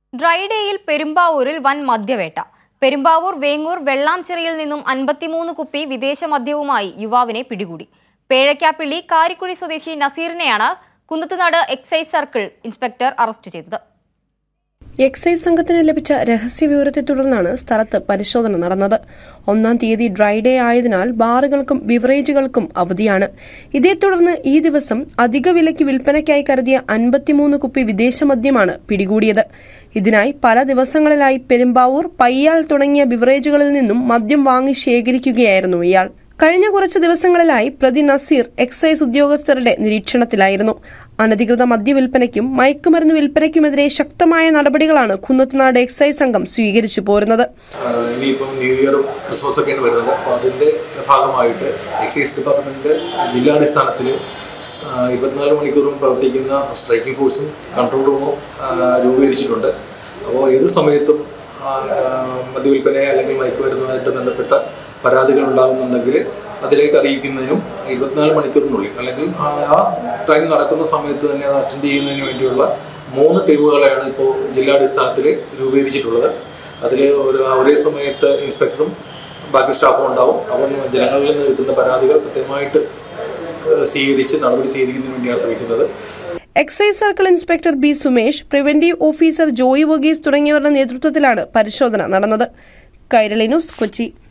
Dry ഡേയിൽ പെരുമ്പാവൂരിൽ വൻ മദ്യവേട്ട. പെരുമ്പാവൂർ വേങ്ങൂർ വെള്ളാംചിറയിൽ നിന്നും 53 കുപ്പി വിദേശ മദ്യവുമായി യുവാവിനെ പിടികൂടി. പേഴക്കാപ്പിള്ളി കാരിക്കുഴി സ്വദേശി നസീറിനെയാണ് Kunnathunad excise circle inspector arrest ചെയ്തത്. എക്സൈസ് സംഘത്തിന് ലഭിച്ച രഹസ്യവിവരത്തെ തുടർന്നാണ് സ്ഥലത്ത് പരിശോധന നടന്നത്. 1-ാം തീയതി ഡ്രൈ ഡേ ആയതിനാൽ ബാറുകൾക്കും ബിവറേജുകൾക്കും അവധിയാണ്. ഇതേ തുടർന്ന് ഈ ദിവസം അധിക വിലയ്ക്ക് വിൽപ്പനയ്ക്കായി കരുതിയ 53 കുപ്പി വിദേശ മദ്യമാണ് പിടികൂടിയത്. ഇതിനായി പല ദിവസങ്ങളിലായി പെരുമ്പാവൂർ, പയ്യാൽ തുടങ്ങിയ ബിവറേജുകളിൽ നിന്നും മദ്യം വാങ്ങി ശേഖരിക്കുകയായിരുന്നു ഇയാൾ. കഴിഞ്ഞ കുറച്ച് ദിവസങ്ങളിലായി പ്രതി നസീർ എക്സൈസ് ഉദ്യോഗസ്ഥരുടെ നിരീക്ഷണത്തിലായിരുന്നു. അനധികൃത മദ്യവിൽപ്പനയ്ക്കും മയക്കുമരുന്ന് വിൽപ്പനയ്ക്കുമെതിരെ ശക്തമായ നടപടികളാണ് കുന്നത്തുനാട് എക്സൈസ് സംഘം സ്വീകരിച്ചു പോരുന്നത്. ഇനിയിപ്പം ന്യൂ ഇയറും ക്രിസ്മസ് ഒക്കെ വരുന്നത്. അപ്പോൾ അതിൻ്റെ ഭാഗമായിട്ട് എക്സൈസ് ഡിപ്പാർട്ട്മെന്റ് ജില്ലാടിസ്ഥാനത്തിൽ 24 മണിക്കൂറും പ്രവർത്തിക്കുന്ന സ്ട്രൈക്കിംഗ് ഫോഴ്സും കൺട്രോൾ റൂമും രൂപീകരിച്ചിട്ടുണ്ട്. അപ്പോൾ ഏത് സമയത്തും മദ്യവിൽപ്പന അല്ലെങ്കിൽ മയക്കുമരുന്നുമായിട്ട് ബന്ധപ്പെട്ട പരാതികൾ ഉണ്ടാകുന്നുണ്ടെങ്കിൽ അതിലേക്ക് അറിയിക്കുന്നതിനും 24 മണിക്കൂറിനുള്ളിൽ അല്ലെങ്കിൽ ആ ടൈം നടക്കുന്ന സമയത്ത് തന്നെ അത് അറ്റൻഡ് ചെയ്യുന്നതിന് വേണ്ടിയുള്ള 3 ടീമുകളെയാണ് ഇപ്പോൾ ജില്ലാടിസ്ഥാനത്തിൽ രൂപീകരിച്ചിട്ടുള്ളത്. അതിൽ ഒരേ സമയത്ത് ഇൻസ്പെക്ടറും ബാക്കി സ്റ്റാഫും ഉണ്ടാവും. അപ്പം ജനങ്ങളിൽ നിന്ന് കിട്ടുന്ന പരാതികൾ കൃത്യമായിട്ട് സ്വീകരിച്ച് നടപടി സ്വീകരിക്കുന്നതിന് വേണ്ടിയാണ് ശ്രമിക്കുന്നത്. Excise circle inspector B Sumesh, preventive officer Joy Varghese തുടങ്ങിയവരുടെ നേതൃത്വത്തിലാണ് പരിശോധന നടന്നത്. കൈരളി ന്യൂസ്, കൊച്ചി.